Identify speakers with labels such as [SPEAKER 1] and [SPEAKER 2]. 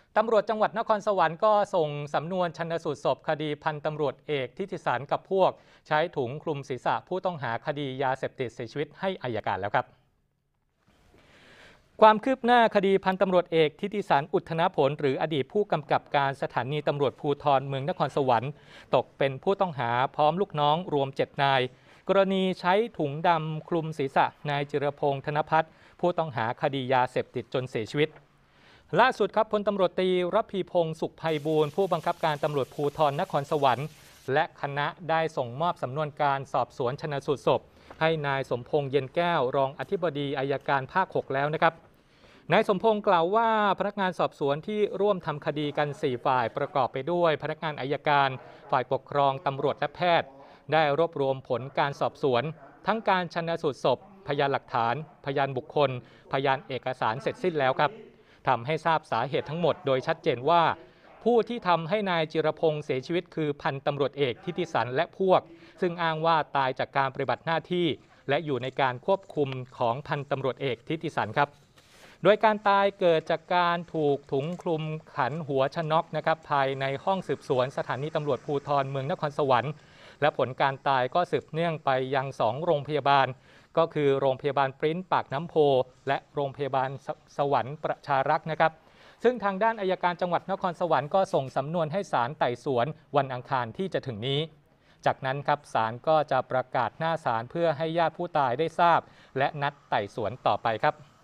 [SPEAKER 1] ตำรวจจังหวัดนครสวรรค์ก็ส่งสำนวนชันสูตรศพคดีพันตำรวจเอกทิติสารกับพวกใช้ถุงคลุมศีรษะผู้ต้องหาคดียาเสพติดเสียชีวิตให้อัยการแล้วครับความคืบหน้าคดีพันตำรวจเอกทิติสารอุทธนผลหรืออดีตผู้กำกับการสถานีตำรวจภูธรเมืองนครสวรรค์ตกเป็นผู้ต้องหาพร้อมลูกน้องรวม7นายกรณีใช้ถุงดำคลุมศีรษะนายจิรพงษ์ธนพัฒน์ผู้ต้องหาคดียาเสพติดจนเสียชีวิตล่าสุดครับพลตำรวจตรีรพีพงษ์สุขไพบูลย์ผู้บังคับการตำรวจภูธรนครสวรรค์และคณะได้ส่งมอบสำนวนการสอบสวนชันสูตรศพให้นายสมพงษ์เย็นแก้วรองอธิบดีอัยการภาค 6 แล้วนะครับนายสมพงษ์กล่าวว่าพนักงานสอบสวนที่ร่วมทำคดีกัน4ฝ่ายประกอบไปด้วยพนักงานอัยการฝ่ายปกครองตำรวจและแพทย์ได้รวบรวมผลการสอบสวนทั้งการชันสูตรศพพยานหลักฐานพยานบุคคลพยานเอกสารเสร็จสิ้นแล้วครับทำให้ทราบสาเหตุทั้งหมดโดยชัดเจนว่าผู้ที่ทำให้นายจิรพงษ์เสียชีวิตคือพันตำรวจเอกทิติสารและพวกซึ่งอ้างว่าตายจากการปฏิบัติหน้าที่และอยู่ในการควบคุมของพันตำรวจเอกทิติสารครับโดยการตายเกิดจากการถูกถุงคลุมขันหัวชนกนะครับภายในห้องสืบสวนสถานีตำรวจภูธรเมืองนครสวรรค์และผลการตายก็สืบเนื่องไปยัง2โรงพยาบาลก็คือโรงพยาบาลปริ้นปากน้ำโพและโรงพยาบาลสวรรค์ประชารักษ์นะครับซึ่งทางด้านอัยการจังหวัดนครสวรรค์ก็ส่งสำนวนให้ศาลไต่สวนวันอังคารที่จะถึงนี้จากนั้นครับศาลก็จะประกาศหน้าศาลเพื่อให้ญาติผู้ตายได้ทราบและนัดไต่สวนต่อไปครับ